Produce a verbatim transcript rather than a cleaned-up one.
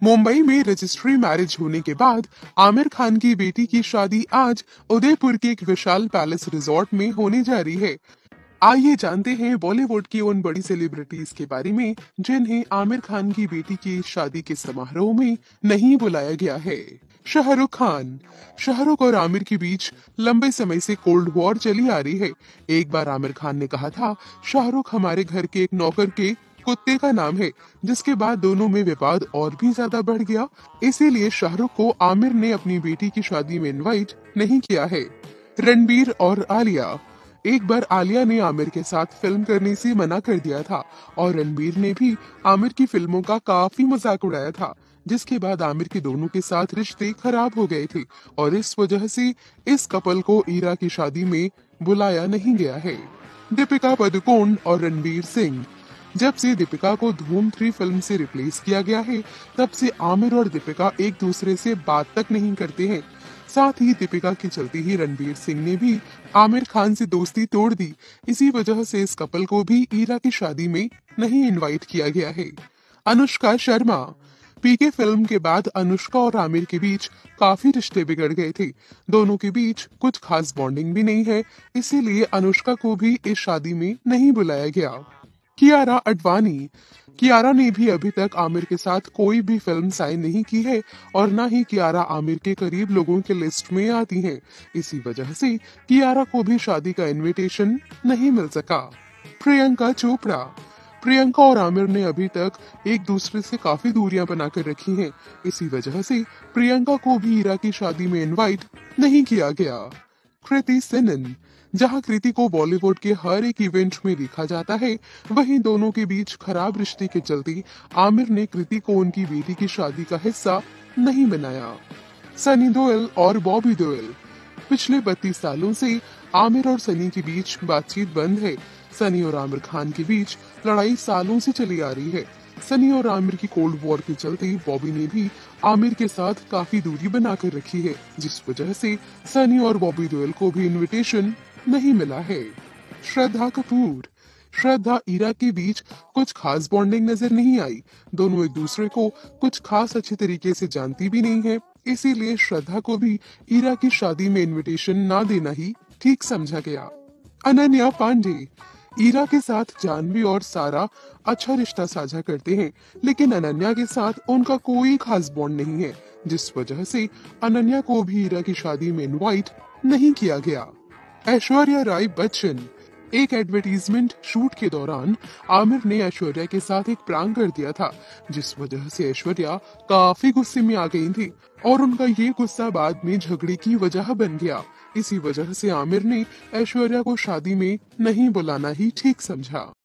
मुंबई में registry marriage होने के बाद आमिर खान की बेटी की शादी आज उदयपुर के एक विशाल पैलेस रिजॉर्ट में होने जा रही है। आइए जानते हैं बॉलीवुड की उन बड़ी सेलिब्रिटीज के बारे में जिन्हें आमिर खान की बेटी की शादी के समारोह में नहीं बुलाया गया है। शाहरुख खान। शाहरुख और आमिर के बीच लंबे समय से कोल्ड वॉर चली आ रही है। एक बार आमिर खान ने कहा था, शाहरुख हमारे घर के एक नौकर के कुत्ते का नाम है, जिसके बाद दोनों में विवाद और भी ज्यादा बढ़ गया। इसीलिए शाहरुख को आमिर ने अपनी बेटी की शादी में इनवाइट नहीं किया है। रणबीर और आलिया। एक बार आलिया ने आमिर के साथ फिल्म करने से मना कर दिया था और रणबीर ने भी आमिर की फिल्मों का काफी मजाक उड़ाया था, जिसके बाद आमिर के दोनों के साथ रिश्ते खराब हो गए थे और इस वजह से इस कपल को ईरा की शादी में बुलाया नहीं गया है। दीपिका पादुकोण और रणबीर सिंह। जब से दीपिका को धूम थ्री फिल्म से रिप्लेस किया गया है, तब से आमिर और दीपिका एक दूसरे से बात तक नहीं करते हैं। साथ ही दीपिका के चलते ही रणबीर सिंह ने भी आमिर खान से दोस्ती तोड़ दी। इसी वजह से इस कपल को भी ईरा की शादी में नहीं इनवाइट किया गया है। अनुष्का शर्मा। पीके फिल्म के बाद अनुष्का और आमिर के बीच काफी रिश्ते बिगड़ गए थे। दोनों के बीच कुछ खास बॉन्डिंग भी नहीं है, इसीलिए अनुष्का को भी इस शादी में नहीं बुलाया गया। कियारा अडवाणी। कियारा ने भी अभी तक आमिर के साथ कोई भी फिल्म साइन नहीं की है और न ही कियारा आमिर के करीब लोगों के लिस्ट में आती हैं। इसी वजह से कियारा को भी शादी का इनविटेशन नहीं मिल सका। प्रियंका चोपड़ा। प्रियंका और आमिर ने अभी तक एक दूसरे से काफी दूरियां बनाकर रखी हैं। इसी वजह से प्रियंका को भी ईरा की शादी में इनवाइट नहीं किया गया। कृति सेनन। जहां कृति को बॉलीवुड के हर एक इवेंट में देखा जाता है, वहीं दोनों के बीच खराब रिश्ते के चलते आमिर ने कृति को उनकी बेटी की शादी का हिस्सा नहीं बनाया। सनी देओल और बॉबी देओल। पिछले बत्तीस सालों से आमिर और सनी के बीच बातचीत बंद है। सनी और आमिर खान के बीच लड़ाई सालों से चली आ रही है। सनी और आमिर की कोल्ड वॉर के चलते बॉबी ने भी आमिर के साथ काफी दूरी बनाकर रखी है, जिस वजह से सनी और बॉबी देओल को भी इनविटेशन नहीं मिला है। श्रद्धा कपूर। श्रद्धा ईरा के बीच कुछ खास बॉन्डिंग नजर नहीं आई। दोनों एक दूसरे को कुछ खास अच्छे तरीके से जानती भी नहीं है, इसीलिए श्रद्धा को भी ईरा की शादी में इनविटेशन ना देना ही ठीक समझा गया। अनन्या पांडे। ईरा के साथ जानवी और सारा अच्छा रिश्ता साझा करते हैं, लेकिन अनन्या के साथ उनका कोई खास बॉन्ड नहीं है, जिस वजह से अनन्या को भी ईरा की शादी में इनवाइट नहीं किया गया। ऐश्वर्या राय बच्चन। एक एडवर्टीजमेंट शूट के दौरान आमिर ने ऐश्वर्या के साथ एक प्रैंक कर दिया था, जिस वजह से ऐश्वर्या काफी गुस्से में आ गई थी और उनका ये गुस्सा बाद में झगड़े की वजह बन गया। इसी वजह से आमिर ने ऐश्वर्या को शादी में नहीं बुलाना ही ठीक समझा।